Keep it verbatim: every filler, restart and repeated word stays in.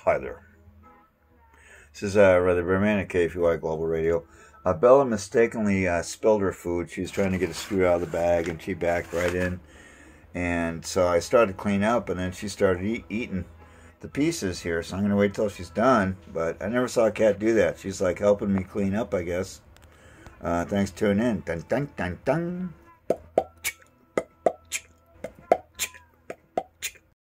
Hi there. This is uh, rather romantic, K F U I Global Radio. Uh, Bella mistakenly uh, spilled her food. She was trying to get a screw out of the bag, and she backed right in. And so I started to clean up, and then she started eat, eating the pieces here. So I'm going to wait till she's done. But I never saw a cat do that. She's like helping me clean up, I guess. Uh, thanks for tuning in. Dun, dun, dun, dun.